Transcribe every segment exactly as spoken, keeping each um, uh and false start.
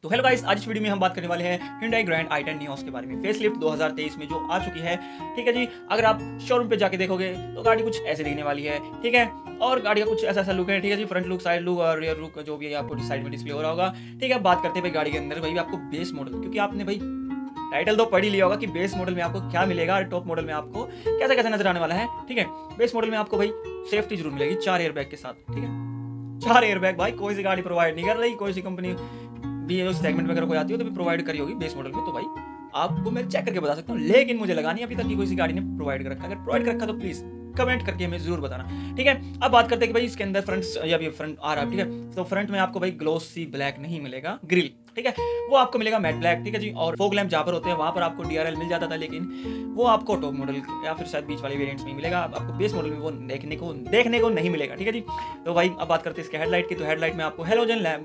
तो hello guys, आज इस वीडियो में हम बात करने वाले हैं Hyundai Grand i ten Neos के बारे में। फेसलिफ्ट दो हज़ार तेईस में जो आ चुकी है, ठीक है जी। अगर आप शोरूम पे जाके देखोगे तो गाड़ी कुछ ऐसे दिखने वाली है, ठीक है। और गाड़ी का कुछ ऐसा ऐसा लुक है, ठीक है जी। फ्रंट लुक, साइड लुक और रियर लुक जो भी है आपको साइड में डिस्प्ले हो रहा होगा, ठीक है। बात करते हैं भाई गाड़ी के अंदर भाई आपको बेस मॉडल, क्योंकि आपने भाई टाइटल तो पढ़ ही लिया होगा कि बेस मॉडल में आपको क्या मिलेगा और टॉप मॉडल में आपको कैसा कैसा नजर आने वाला है, ठीक है। बेस मॉडल में आपको भाई सेफ्टी जरूर मिलेगी चार एयर बैग के साथ, ठीक है। चार एयर बैग भाई कोई सी गाड़ी प्रोवाइड नहीं कर रही, कोई सी कंपनी भी उस सेगमेंट में अगर कोई आती हो तो भी प्रोवाइड करी होगी बेस मॉडल में, तो भाई आपको मैं चेक करके बता सकता हूँ। लेकिन मुझे लगा नहीं अभी तक कि कोई सी गाड़ी ने प्रोवाइड कर रखा। अगर प्रोवाइड कर रखा तो प्लीज कमेंट करके हमें जरूर बताना, ठीक है। अब बात करते हैं कि भाई इसके अंदर फ्रंट या भी फ्रंट आ रहा है, ठीक है। तो फ्रंट में आपको भाई ग्लोसी ब्लैक नहीं मिलेगा, ग्रिल, ठीक है, वो आपको मिलेगा मैट ब्लैक, ठीक है जी। और फोग लैंप जहाँ पर होते हैं वहाँ पर आपको डीआरएल मिल जाता था, लेकिन वो आपको टॉप मॉडल या फिर शायद बीच वाले वेरिएंट्स में मिलेगा। आपको बेस मॉडल में वो देखने को देखने को नहीं मिलेगा, ठीक है जी। तो भाई अब बात करते हैं इसके हेडलाइट की। तो हेडलाइट में आपको हेलोजन लैम्प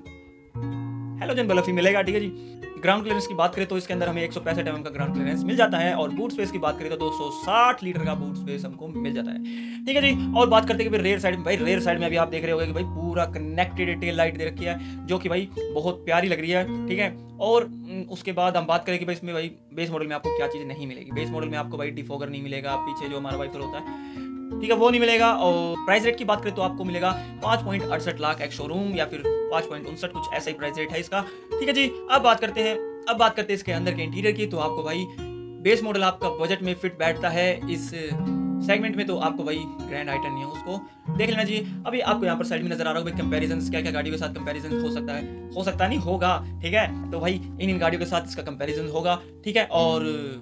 हेलोजन बल्ब ही मिलेगा, ठीक है जी। ग्राउंड क्लियरेंस की बात करें तो इसके अंदर हमें एक सौ पैंसठ एमएम का ग्राउंड क्लियरेंस मिल जाता है। और बूट स्पेस की बात करें तो दो सौ साठ लीटर का बूट स्पेस हमको मिल जाता है, ठीक है जी। और बात करते हैं कि रेयर साइड में, भाई रेयर साइड में अभी आप देख रहे होंगे कि भाई पूरा कनेक्टेड टेल लाइट दे रखी है, जो कि भाई बहुत प्यारी लग रही है, ठीक है। और उसके बाद हम बात करें कि भाई इसमें भाई बेस मॉडल में आपको क्या चीज़ नहीं मिलेगी। बेस मॉडल में आपको भाई डिफॉगर नहीं मिलेगा, पीछे जो हमारा वाइपर होता है, ठीक है, वो नहीं मिलेगा। और प्राइस रेट की बात करें तो आपको मिलेगा पाँच पॉइंट अड़सठ लाख एक शोरूम या फिर पाँच पॉइंट उनसठ, कुछ ऐसा ही प्राइस रेट है इसका, ठीक है जी। अब बात करते हैं अब बात करते हैं इसके अंदर के इंटीरियर की। तो आपको भाई बेस मॉडल आपका बजट में फिट बैठता है इस सेगमेंट में, तो आपको भाई ग्रैंड आई टेन नहीं है उसको देख लेना चाहिए। अभी आपको यहाँ पर साइड में नजर आ रहा होगा कंपैरिजन, क्या क्या गाड़ियों के साथ कंपैरिजन हो सकता है, हो सकता नहीं होगा, ठीक है। तो भाई इन इन गाड़ियों के साथ इसका कंपैरिजन होगा, ठीक है। और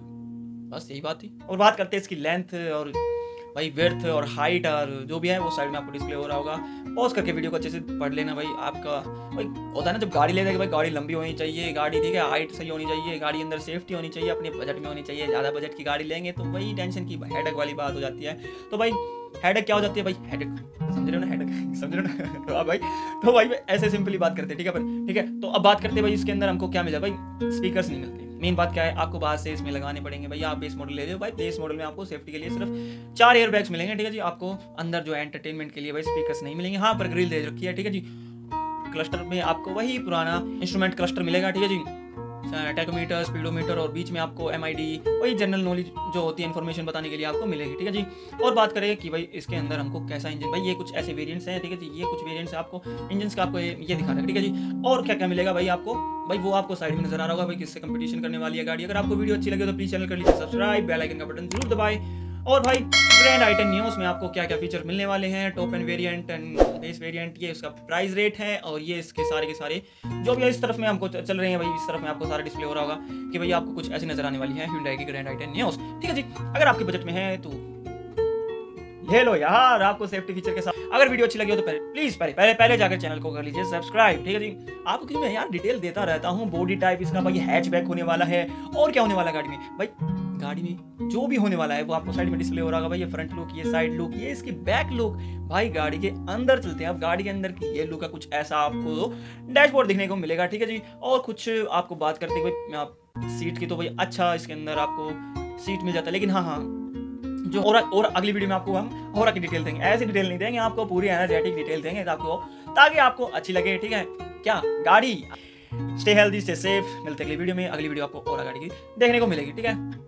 बस यही बात थी। और बात करते हैं इसकी लेंथ और भाई विड्थ और हाइट और जो भी है वो साइड में आपको डिस्प्ले हो रहा होगा। पॉज करके वीडियो को अच्छे से पढ़ लेना भाई। आपका भाई होता है ना जब गाड़ी लेते हैं कि भाई गाड़ी लंबी होनी चाहिए, गाड़ी ठीक है, हाइट सही होनी चाहिए, गाड़ी अंदर सेफ्टी होनी चाहिए, अपने बजट में होनी चाहिए। ज़्यादा बजट की गाड़ी लेंगे तो वही टेंशन की हेडेक वाली बात हो जाती है। तो भाई हेडेक क्या हो जाती है भाई, हेडेक समझ रहे हो ना, हेडेक समझ रहे हो ना। तो भाई तो भाई ऐसे सिंपली बात करते हैं, ठीक है पर ठीक है। तो अब बात करते हैं भाई इसके अंदर हमको क्या मिला। भाई स्पीकर्स नहीं मिलते। मेन बात क्या है, आपको बाहर से इसमें लगाने पड़ेंगे। भैया आप बेस मॉडल ले रहे हो, भाई बेस मॉडल में आपको सेफ्टी के लिए सिर्फ चार एयर बैग्स मिलेंगे, ठीक है जी। आपको अंदर जो एंटरटेनमेंट के लिए भाई स्पीकर्स नहीं मिलेंगे। हाँ पर ग्रिल दे रखी है, ठीक है जी। क्लस्टर में आपको वही पुराना इंस्ट्रूमेंट क्लस्टर मिलेगा, ठीक है जी। टैकोमीटर, स्पीडोमीटर और बीच में आपको एम आई डी वही जनरल नॉलेज जो होती है इन्फॉर्मेशन बताने के लिए आपको मिलेगी, ठीक है जी। और बात करें कि भाई इसके अंदर हमको कैसा इंजन, भाई ये कुछ ऐसे वेरिएंट्स हैं, ठीक है जी। ये कुछ वेरिएंट्स है आपको इंजन का आपको ये, ये दिखा रहा है, ठीक है जी। और क्या क्या मिलेगा भाई आपको, भाई वो आपको साइड में नजर आ रहा होगा भाई किससे कंपटीशन करने वाली है गाड़ी। अगर आपको वीडियो अच्छी लगे तो प्लीज चैनल कर लीजिए सब्सक्राइब, बेल आइकन का बटन जरूर दबाएं। और भाई ग्रैंड आई टेन नियोस में आपको क्या क्या फीचर मिलने वाले हैं, top end variant and base variant, ये उसका प्राइस रेट है। और ये इसके सारे के सारे जो भी इस तरफ में हमको चल रहे हैं भाई, इस तरफ में आपको सारा डिस्प्ले हो रहा होगा कि भाई आपको कुछ ऐसी नजर आने वाली है Hyundai की ग्रैंड आई टेन नियोस, ठीक है जी। अगर आपके बजट में है तो ले लो यार, आपको सेफ्टी फीचर के साथ। अगर वीडियो अच्छी लगी हो तो पहले प्लीज पहले पहले पहले जाकर चैनल को कर लीजिए सब्सक्राइब, ठीक है जी। आपको क्यों मैं यार डिटेल देता रहता हूँ। बॉडी टाइप इसका भाई हैचबैक होने वाला है। और क्या होने वाला है गाड़ी में, भाई गाड़ी में जो भी होने वाला है वो आपको साइड में डिस्प्ले हो रहा होगा भाई। ये फ्रंट लुक, ये साइड लुक, ये इसकी बैक लुक। भाई गाड़ी के अंदर चलते हैं, अब गाड़ी के अंदर की ये लुक का कुछ ऐसा आपको डैशबोर्ड दिखने को मिलेगा, ठीक है जी। और कुछ आपको बात करते हैं भाई आप सीट की, तो भाई अच्छा इसके अंदर आपको सीट मिल जाता है। लेकिन हाँ हाँ जो और और अगली वीडियो में आपको हम और की डिटेल देंगे, ऐसी डिटेल नहीं देंगे आपको, पूरी एनर्जेटिक डिटेल देंगे आपको, ताकि आपको अच्छी लगे, ठीक है क्या गाड़ी। Stay healthy, stay safe. मिलते हैं अगली वीडियो में। अगली वीडियो आपको और गाड़ी की देखने को मिलेगी, ठीक है।